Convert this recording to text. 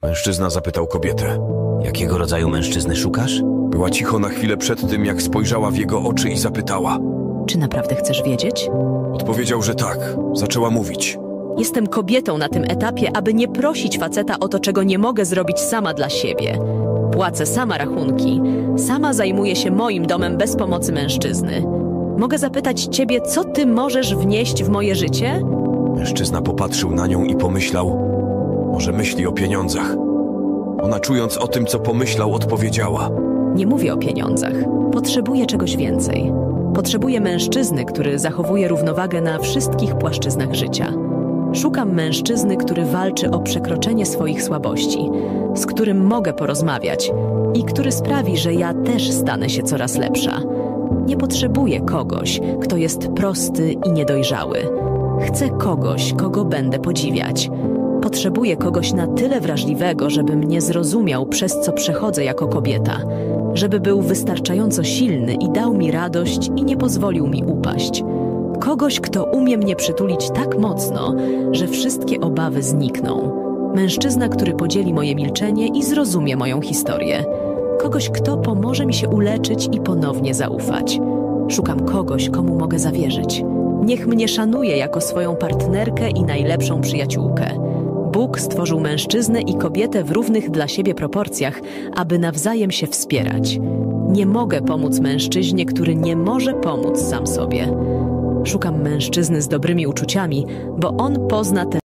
Mężczyzna zapytał kobietę. Jakiego rodzaju mężczyzny szukasz? Była cicho na chwilę przed tym, jak spojrzała w jego oczy i zapytała. Czy naprawdę chcesz wiedzieć? Odpowiedział, że tak. Zaczęła mówić. Jestem kobietą na tym etapie, aby nie prosić faceta o to, czego nie mogę zrobić sama dla siebie. Płacę sama rachunki. Sama zajmuję się moim domem bez pomocy mężczyzny. Mogę zapytać ciebie, co ty możesz wnieść w moje życie? Mężczyzna popatrzył na nią i pomyślał, może myśli o pieniądzach. Ona, czując o tym, co pomyślał, odpowiedziała. Nie mówię o pieniądzach. Potrzebuję czegoś więcej. Potrzebuję mężczyzny, który zachowuje równowagę na wszystkich płaszczyznach życia. Szukam mężczyzny, który walczy o przekroczenie swoich słabości, z którym mogę porozmawiać i który sprawi, że ja też stanę się coraz lepsza. Nie potrzebuję kogoś, kto jest prosty i niedojrzały. Chcę kogoś, kogo będę podziwiać. Potrzebuję kogoś na tyle wrażliwego, żeby mnie zrozumiał, przez co przechodzę jako kobieta. Żeby był wystarczająco silny i dał mi radość i nie pozwolił mi upaść. Kogoś, kto umie mnie przytulić tak mocno, że wszystkie obawy znikną. Mężczyzna, który podzieli moje milczenie i zrozumie moją historię. Kogoś, kto pomoże mi się uleczyć i ponownie zaufać. Szukam kogoś, komu mogę zawierzyć. Niech mnie szanuje jako swoją partnerkę i najlepszą przyjaciółkę. Bóg stworzył mężczyznę i kobietę w równych dla siebie proporcjach, aby nawzajem się wspierać. Nie mogę pomóc mężczyźnie, który nie może pomóc sam sobie. Szukam mężczyzny z dobrymi uczuciami, bo on pozna te